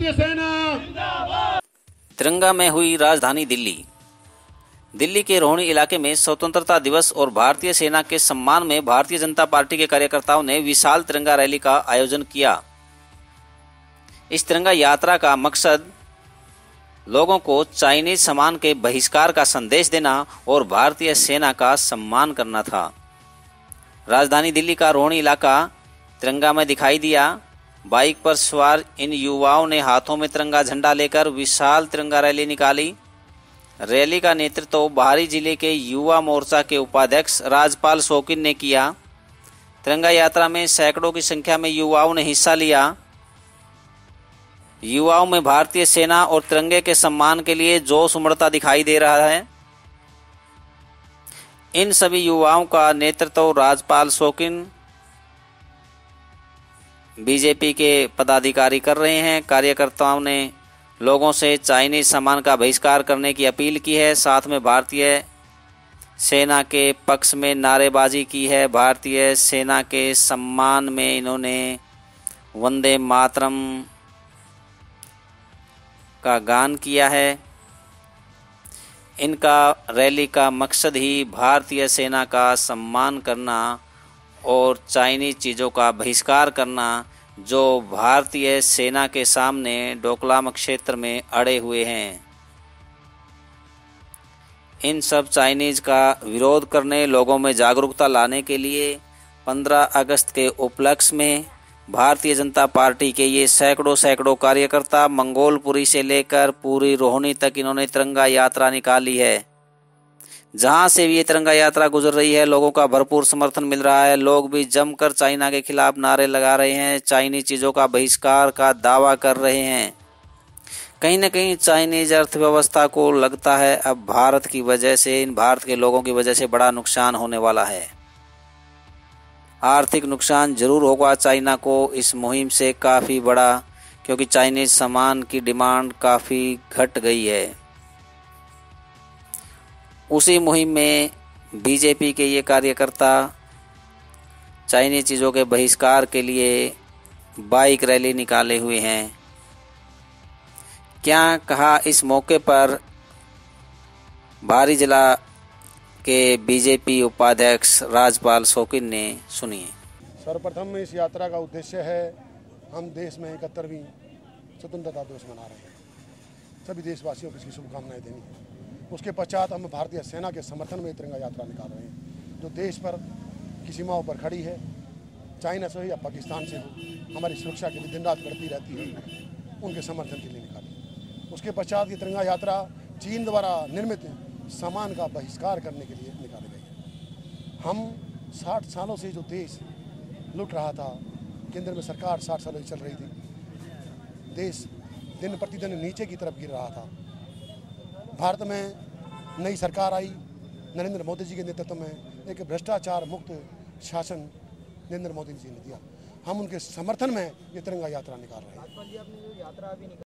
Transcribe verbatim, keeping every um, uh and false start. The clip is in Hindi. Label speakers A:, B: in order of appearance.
A: भारतीय सेना।
B: तिरंगा में हुई राजधानी दिल्ली। दिल्ली के रोहिणी इलाके में स्वतंत्रता दिवस और भारतीय सेना के सम्मान में भारतीय जनता पार्टी के कार्यकर्ताओं ने विशाल तिरंगा रैली का आयोजन किया। इस तिरंगा यात्रा का मकसद लोगों को चाइनीज सामान के बहिष्कार का संदेश देना और भारतीय सेना का सम्मान करना था। राजधानी दिल्ली का रोहिणी इलाका तिरंगा में दिखाई दिया। बाइक पर सवार इन युवाओं ने हाथों में तिरंगा झंडा लेकर विशाल तिरंगा रैली निकाली। रैली का नेतृत्व बाहरी जिले के युवा मोर्चा के उपाध्यक्ष राजपाल शौकीन ने किया। तिरंगा यात्रा में सैकड़ों की संख्या में युवाओं ने हिस्सा लिया। युवाओं में भारतीय सेना और तिरंगे के सम्मान के लिए जोश उमड़ता दिखाई दे रहा है। इन सभी युवाओं का नेतृत्व राजपाल शौकीन बीजेपी के पदाधिकारी कर रहे हैं। कार्यकर्ताओं ने लोगों से चाइनीज सामान का बहिष्कार करने की अपील की है। साथ में भारतीय सेना के पक्ष में नारेबाजी की है। भारतीय सेना के सम्मान में इन्होंने वंदे मातरम का गान किया है। इनका रैली का मकसद ही भारतीय सेना का सम्मान करना और चाइनीज चीज़ों का बहिष्कार करना जो भारतीय सेना के सामने डोकलाम क्षेत्र में अड़े हुए हैं। इन सब चाइनीज का विरोध करने, लोगों में जागरूकता लाने के लिए पंद्रह अगस्त के उपलक्ष्य में भारतीय जनता पार्टी के ये सैकड़ों सैकड़ों कार्यकर्ता मंगोलपुरी से लेकर पूरी रोहिणी तक इन्होंने तिरंगा यात्रा निकाली है। जहां से भी ये तिरंगा यात्रा गुजर रही है, लोगों का भरपूर समर्थन मिल रहा है। लोग भी जमकर चाइना के खिलाफ नारे लगा रहे हैं, चाइनीज चीज़ों का बहिष्कार का दावा कर रहे हैं। कहीं न कहीं चाइनीज अर्थव्यवस्था को लगता है अब भारत की वजह से, इन भारत के लोगों की वजह से बड़ा नुकसान होने वाला है। आर्थिक नुकसान जरूर होगा चाइना को इस मुहिम से काफ़ी बड़ा, क्योंकि चाइनीज सामान की डिमांड काफ़ी घट गई है। उसी मुहिम में बीजेपी के ये कार्यकर्ता चाइनीज चीज़ों के बहिष्कार के लिए बाइक रैली निकाले हुए हैं। क्या कहा इस मौके पर बाहरी जिला के बीजेपी उपाध्यक्ष राजपाल शौकीन ने, सुनिए।
A: सर्वप्रथम इस यात्रा का उद्देश्य है, हम देश में इकहत्तरवीं स्वतंत्रता दिवस मना रहे हैं। सभी देशवासियों को इसकी शुभकामनाएं देनी है। उसके पश्चात हम भारतीय सेना के समर्थन में तिरंगा यात्रा निकाल रहे हैं, जो देश पर की सीमाओं पर खड़ी है। चाइना से हो या पाकिस्तान से हो, हमारी सुरक्षा के लिए दिन रात लड़ती रहती है, उनके समर्थन के लिए निकाली। उसके पश्चात ये तिरंगा यात्रा चीन द्वारा निर्मित सामान का बहिष्कार करने के लिए निकाली गई है। हम साठ सालों से जो देश लूट रहा था, केंद्र में सरकार साठ सालों से चल रही थी, देश दिन प्रतिदिन नीचे की तरफ गिर रहा था। भारत में नई सरकार आई, नरेंद्र मोदी जी के नेतृत्व में एक भ्रष्टाचार मुक्त शासन नरेंद्र मोदी जी ने दिया। हम उनके समर्थन में ये तिरंगा यात्रा निकाल रहे हैं।